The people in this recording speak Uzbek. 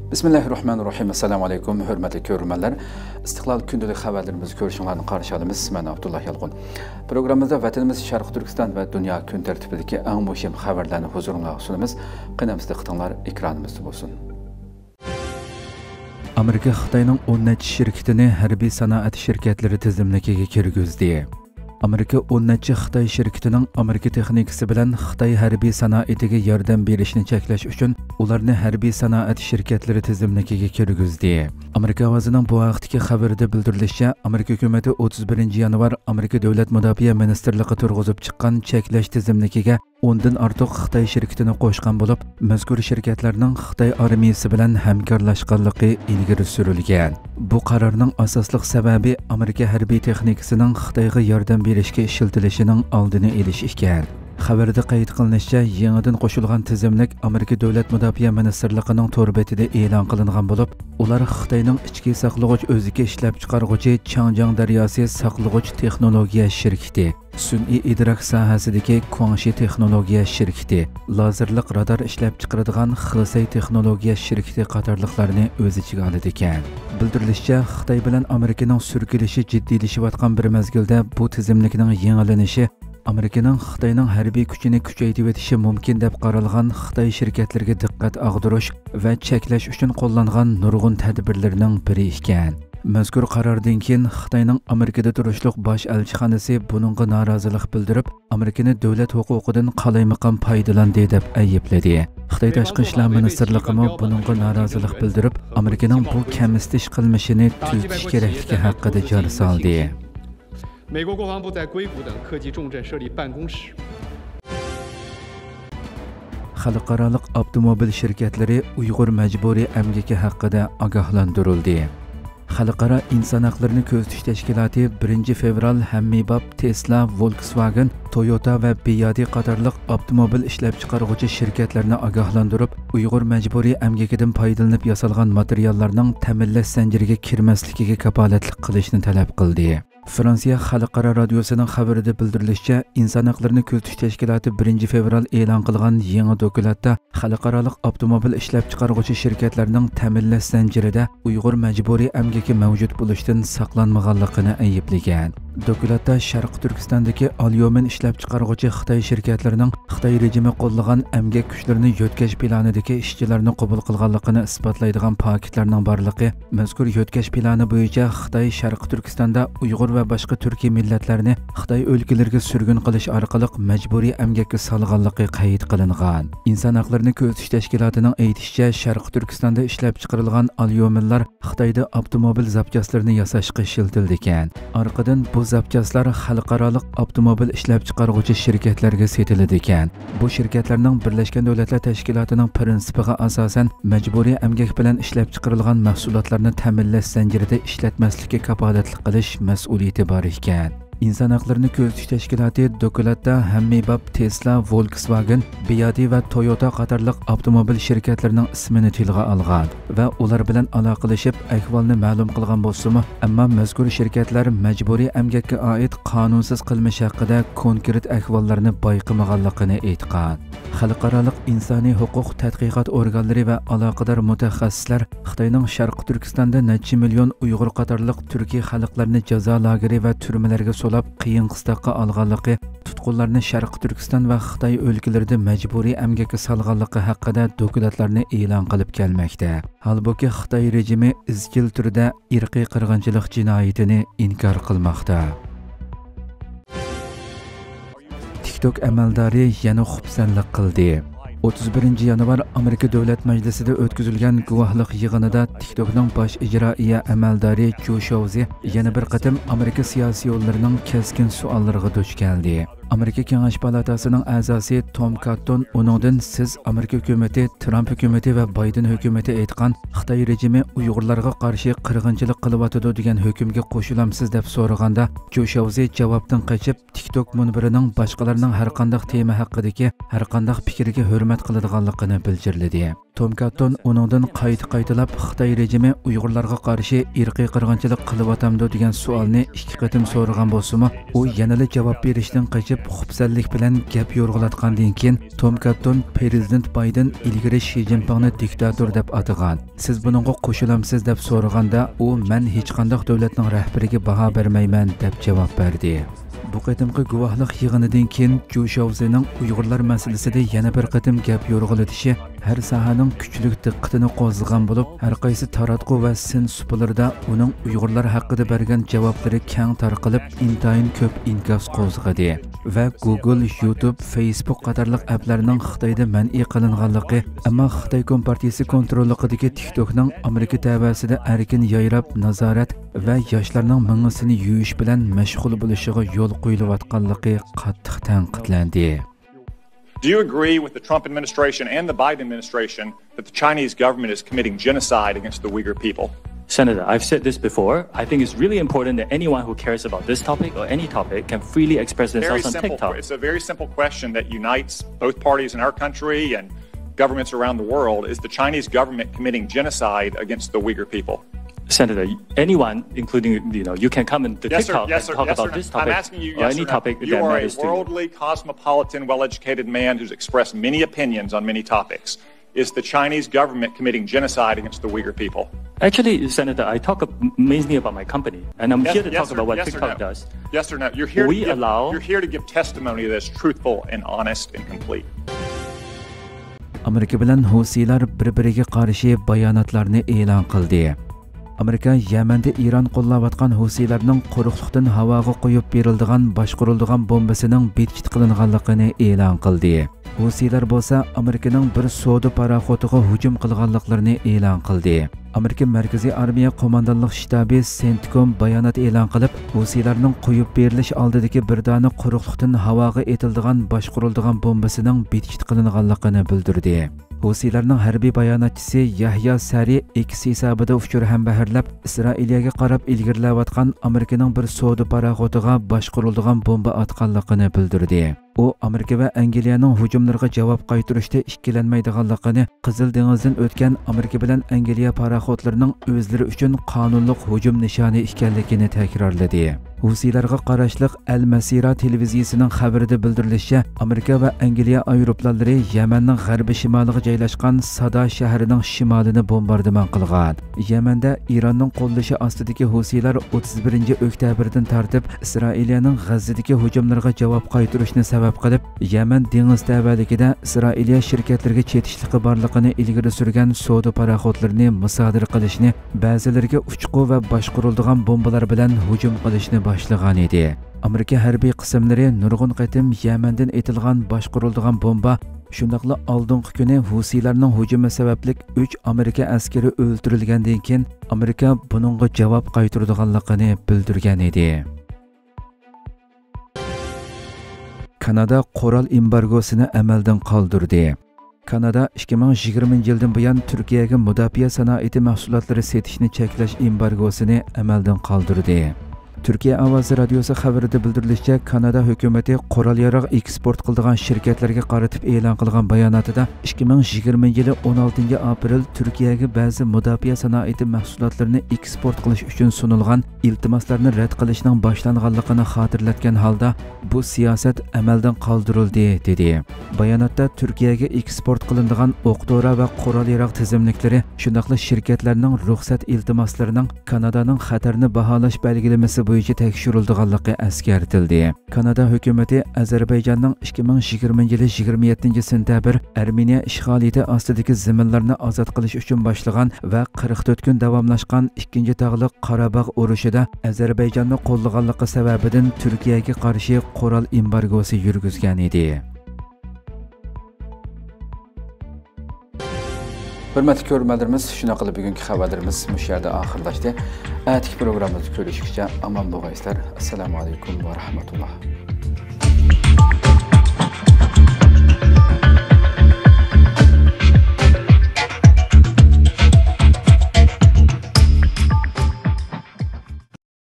Bismillahirrahmanirrahim. Assalamu alaykum, hörmətli görürmənlər. İstiqlal gündəlik xəbərlərimizi görüşünlərini qarşı alımız. Mən Abdullah Yalğun. Proqramımızda vətənimiz Şərq Türkistan və dünya gün tərtibindəki ən mühim xəbərlərini huzuruna sunumuz. Qınamızda qıtınlar ekranımızda olsun. Amerika Xitayning 10 neçə şirkətini hərbi sənaət şirkətləri tizimligiga kirgizdi. Amerika 10 neçə Xitay şirketining Amerika texnikasi bilan Xitay hərbi sanoatiga yordam berishni cheklash uchun ularni hərbi sanoat şirketləri tizimligiga kirgizdi. Amerika ovozining bu vaqtdagi xabarida bildirilishicha, Amerika hukumati 31 yanvar Amerika Davlat Mudofaa Ministerligi turg'izib chiqqan cheklash tizimligiga 10 dan ortiq Xitay shirkatini qo'shgan bo'lib, mazkur shirkatlarning Xitay armiyasi bilan hamkorlashganligi ilgari surilgan. Bu qarorning asosli sababi Amerika harbiy texnikasining Xitoyga yordam berishga ishiltilishining oldini olish ekan. Xabarda qayd qilinishicha, yangidan qo'shilgan tizimlik Amerika Davlat Mudofaa Ministerligining to'r betida e'lon qilingan bo'lib, ular Xitoyning ichki saqlag'ich o'ziga ishlab chiqaruvchi Changjiang daryosi saqlag'ich texnologiya shirkati, sun'iy idrok sohasidagi Guangxi texnologiya shirkati, lazerlik radar ishlab chiqaradigan Xilsay texnologiya shirkati qatorliqlarni o'z ichiga oladi ekan. Bildirilishicha, Xitoy bilan Amerikaning surkilishi jiddiylashayotgan bir mezgilda bu tizimlikning yangilanishi Amerikaning Xitoyning harbiy kuchini kuchaytirib o'tishi mumkin deb qaralgan Xitoy shirkatlariga diqqat og'dirish va cheklash uchun qo'llangan nurg'un tadbirlarning biri ekan. Mazkur qarordan keyin Xitoyning Amerikada turishliq bosh elchixonasi buningga norozilik bildirib, Amerikani davlat huquqidan qalaymaqon foydalandi deb aybladi. Xitoy tashqi ishlar ministrligi buningga norozilik bildirib, Amerikaning bu kamsitish qilmishini tuzatish kerakligi haqida jar soldi. 美国国防部在硅谷等科技重镇设立办公室。 Xalqaro avtomobil shirkatlari Uyg'ur majburiy emgaki haqida ogohlantirildi. Xalqaro inson haqlarini ko'zitish tashkiloti 1 fevral hammabop Tesla, Volkswagen, Toyota va BYD qatorliq avtomobil ishlab chiqaruvchi shirkatlarni ogohlantirib, Uyg'ur majburiy emgakidan foydalanib yasalgan materiallarning ta'minlash zanjiriga kirmasligiga kafolatlik qilishni talab qildi. Fransiya Xalqaro radiosining xabarida bildirilishicha, inson haqlarini ko'zitish tashkiloti 1 fevral e'lon qilgan yangi dokumentda xalqaro avtomobil ishlab chiqaruvchi shirkatlarning ta'minlash zanjirida Uyg'ur majburiy emgaki mavjud bo'lishdan saqlanmaganligini ayblagan. Dokumentda Sharq Turkistondagi Alyomin ishlab chiqaruvchi Xitoy shirkatlarining Xitoy rejimi qo'llagan emgak kuchlarini yo'tkash planidagi ishchilarni qabul qilganligini isbotlaydigan paketlarning borligi, mazkur yo'tkash plani bo'yicha Xitoy Sharq Turkistonda Uyg'ur va boshqa turkiy millatlarni Xitoy o'lkalariga surgun qilish orqali majburiy emgakka solganligi qayd qilingan. Inson haqlarini ko'zitish tashkilotining aytishicha, Sharq Turkistonda ishlab chiqarilgan alyominlar Xitoyda avtomobil zapchaslarini yasashga ishiltildi ekan. Orqadan bu zapchaslar xalqaro avtomobil ishlab chiqaruvchi shirkatlarga sotiladi ekan. Bu shirkatlarning Birlashgan Davlatlar Tashkilotining prinsipiga asosan majburiy emgak bilan ishlab chiqarilgan mahsulotlarni ta'minlash zanjirida ishlatmaslikka kafolatlik qilish mas'uliyati bor ekan. İnsan haqlarini ko'zitish tashkiloti dokumentda hammabop Tesla, Volkswagen, BYD va Toyota qatorliq avtomobil shirkatlarining ismini tilga olgan va ular bilan aloqalashib ahvolni ma'lum qilgan bo'lsa-mu, ammo mazkur shirkatlar majburiy emgakka oid qonunsiz qilmish haqida konkret ahvollarni bayqamaganligini aytgan. Xalqaro insoniy huquq tadqiqot organlari va aloqador mutaxassislar Xitoyning Sharq Turkistonda necha million Uyg'ur qatorliq turkiy xalqlarni jazo lageri va turmalarga solab qiyin qistoqqa olganligi, tutqunlarni Sharq Turkiston va Xitoy o'lkalarida majburiy emgakka solganligi haqida dokumentlarni e'lon qilib kelmoqda. Halbuki Xitoy rejimi izchil turda irqiy qirg'inchilik jinoyatini inkor qilmoqda. TikTok amaldori yana xubsanlik qildi. 31 yanvar Amerika Davlat Majlisida o'tkazilgan guvohlik yig'inida TikTokning bosh ijroiya amaldori Joe Shouzi yana bir qatim Amerika siyosiy yo'llarining keskin savollariga duch keldi. Amerika Kengash palatasining a'zosi Tom Cotton uningdan siz Amerika hukumati, Trump hukumati va Biden hukumati aytgan Xitoy rejimi Uyg'urlarga qarshi qirg'inchilik qilyotidi degan hukmga qo'shilamsiz deb so'raganda, Joe Shouzi javobdan qochib, TikTok munbirining boshqalarning har qanday tema haqidagi har qanday fikriga hurmat qiladiganligini bildirdi. Tom Cotton onundan qayta-qaytalab Xitoy rejimi Uyg'urlarga qarshi irqiy qirg'inchilik qilyapti degan savolni 2 qatim so'ragan bo'lsa-mu, u yanada javob berishdan qochib xubsanlik bilan gap yo'rg'alatgandan keyin Tom Cotton Prezident Bayden ilgari Shi Jinpingni diktator deb atagan. Siz buningga qo'shilamsiz deb so'raganda, u men hech qanday davlatning rahbariga baho bermayman deb javob berdi. Bu qatimqi guvohlik yig'inidan keyin Zhu Shaozining Uyg'urlar masalasida yana bir qatim gap yo'rg'alatishi har sohaning kuchlik diqqatini qo'zg'agan bo'lib, har qaysi taratqu va sin supalarda uning Uyg'urlar haqida bergan javoblari keng tarqalib, intayin ko'p inkas qo'zg'adi va Google, YouTube, Facebook qatorliq applarning Xitoyda man'iy qilinganligi, ammo Xitoy Kompartiyasi kontrolligidagi TikTokning Amerika tavasida erkin yayrab nazorat va yoshlarning mingisini yuyish bilan mashg'ul bo'lishiga yo'l qo'yilayotganligi qattiq tanqidlandi. Do you agree with the Trump administration and the Biden administration that the Chinese government is committing genocide against the Uyghur people? Senator, I've said this before. I think it's really important that anyone who cares about this topic or any topic can freely express themselves on TikTok. It's a very simple question that unites both parties in our country and governments around the world. Is the Chinese government committing genocide against the Uyghur people? Senator, anyone, including, you can come into TikTok and talk about this topic. I'm asking you, or any topic that matters to you. You are a worldly, cosmopolitan, well-educated man who's expressed many opinions on many topics. Is the Chinese government committing genocide against the Uyghur people? Actually, Senator, I talk mainly about my company, and I'm here to talk about what TikTok does. Yes or no? You're here to give testimony that's truthful and honest and complete. Amerika bilan Husiylar bir-biriga qarshi bayonotlarni e'lon qildi. Amerika Yamanda Iran qo'llayotgan Husiylarning quruqlikdan havoga qo'yib beriladigan boshqariladigan bombasining betkit qilinganligini e'lon qildi. Husiylar bo'lsa Amerikaning bir savdo paraxotiga hujum qilganliklarini e'lon qildi. Amerika Markaziy armiya qo'mondonlik shtabi CENTCOM bayonot e'lon qilib, Husiylarning qo'yib berilish oldidagi bir dona quruqlikdan havoga etiladigan boshqariladigan bombasining betkit qilinganligini bildirdi. Husiylarning harbiy bayonotchisi Yahya Sari X hisobida uchur hambaharlab Isroiliyaga qarab ilgirlayotgan Amerikaning bir savdo paraxotiga boshqariladigan bomba atganligini bildirdi. U Amerika va Angliyaning hujumlariga javob qaytarishda ikkilanmaydiganligini, Qizil dengizdan o'tgan Amerika bilan Angliya paraxotlarining o'zlari uchun qonunli hujum nishoni ekanligini takrorladi. Husiylarga qarashliq Al-Masira televiziyasining xabarida bildirilishicha, Amerika va Angliya aeroplanlari Yamanning g'arbiy shimoliga joylashgan Sada shahrining shimolini bombardimon qilgan. Yamanda Iranning qo'llashi ostidagi Husiylar 31-oktyabrdan tartib Isroiliyaning G'azzadagi hujumlariga javob qaytarishni sabab qilib, Yaman dengiz tavalligida Isroiliya shirkatlariga chetishliqi borligini ilgari surgan savdo paraxotlarini musodara qilishni, ba'zilariga uchqu va boshqariladigan bombalar bilan hujum qilishni boshlagan edi. Amerika harbiy qismlari nurg'un qatim Yamandan etilgan boshqariladigan bomba, shundaqla oldingi kuni Husiylarning hujumi sababli 3 Amerika askari o'ldirilgandan keyin Amerika buningga javob qaytaradiganligini bildirgan edi. Kanada qoral embargosini amaldan qoldirdi. Kanada 2020-yildan buyon Turkiyaga mudofaa sanoati mahsulotlari setishni cheklash embargosini amaldan qoldirdi. Türkiye Ovozi radiosi xabarida bildirilishicha, Kanada hukumati qurol-yarog' eksport qiladigan shirkatlarga qaratib e'lon qilgan bayonotida 2020 yili 16 aprel Turkiyaga ba'zi mudofaa sanoati mahsulotlarini eksport qilish uchun sunilgan iltimoslarni rad qilishning boshlanganligini xotirlatgan holda bu siyosat amaldan qoldirildi dedi. Bayonotda Turkiyaga eksport qilinadigan o'q-dori va qurol-yarog' tizimliklari, shundaqla shirkatlarning ruxsat iltimoslarining Kanadaning xatarni baholash belgilamasi bo'yicha tekshirilganligi eskartildi. Kanada hukumati Ozarbayjonning 2020 yili 27 sentabr Armeniya ishg'oliyati ostidagi zaminlarni ozod qilish uchun boshlagan va 44 kun davomlashgan 2-tog'liq Qorabog' urushida Ozarbayjonni qo'llaganligi sababidan Turkiyaga qarshi qurol embargosi yurgizgan edi. Hürmetli görürmenlerimiz, şuna qilib bugungi xabarlarimiz bu yerda oxirlashdi. Atigi programmamizni ko'rishguncha omon bo'linglar. Assalomu alaykum va rahmatulloh.